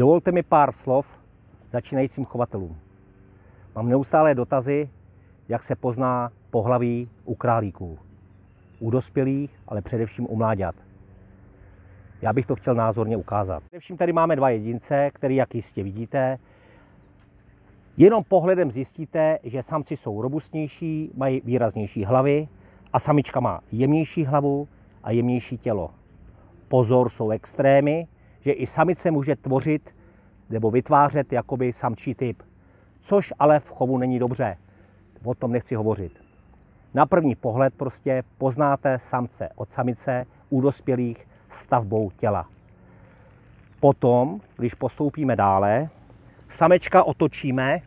Dovolte mi pár slov začínajícím chovatelům. Mám neustálé dotazy, jak se pozná pohlaví u králíků. U dospělých, ale především u mláďat. Já bych to chtěl názorně ukázat. Především tady máme dva jedince, který, jak jistě vidíte, jenom pohledem zjistíte, že samci jsou robustnější, mají výraznější hlavy a samička má jemnější hlavu a jemnější tělo. Pozor, jsou extrémy, že i samice může tvořit nebo vytvářet jakoby samčí typ, což ale v chovu není dobře. O tom nechci hovořit. Na první pohled prostě poznáte samce od samice u dospělých stavbou těla. Potom, když postoupíme dále, samečka otočíme,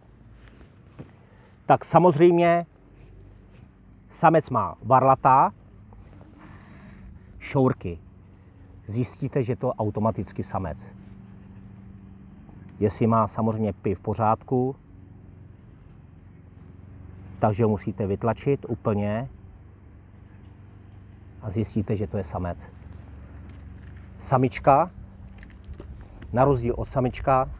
tak samozřejmě samec má varlatá, šourky. Zjistíte, že to automaticky samec. Jestli má samozřejmě py v pořádku, takže ho musíte vytlačit úplně a zjistíte, že to je samec. Samička, na rozdíl od samička,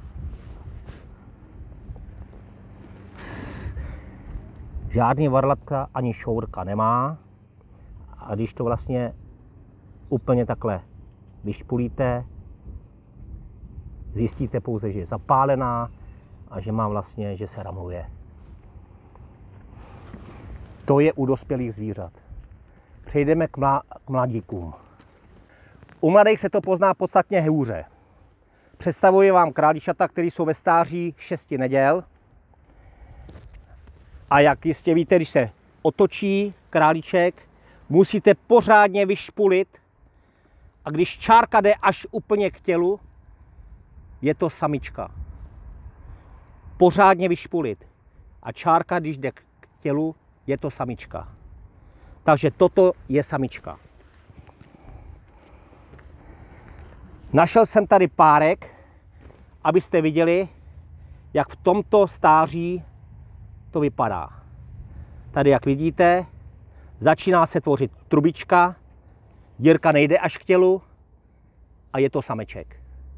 žádný varlatka ani šourka nemá a když to vlastně úplně takhle vyšpulíte, zjistíte pouze, že je zapálená a že má vlastně, že se ramluje. To je u dospělých zvířat. Přejdeme k mladíkům. U mladých se to pozná podstatně hůře. Představuji vám králíčata, které jsou ve stáří 6 neděl. A jak jistě víte, když se otočí králíček, musíte pořádně vyšpulit. A když čárka jde až úplně k tělu, je to samička. Pořádně vyšpulit. A čárka, když jde k tělu, je to samička. Takže toto je samička. Našel jsem tady párek, abyste viděli, jak v tomto stáří to vypadá. Tady, jak vidíte, začíná se tvořit trubička, dírka nejde až k tělu a je to sameček.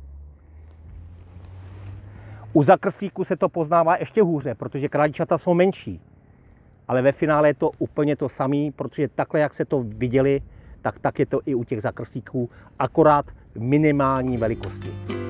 U zakrslíků se to poznává ještě hůře, protože králíčata jsou menší. Ale ve finále je to úplně to samé, protože takhle, jak se to viděli, tak je to i u těch zakrslíků, akorát v minimální velikosti.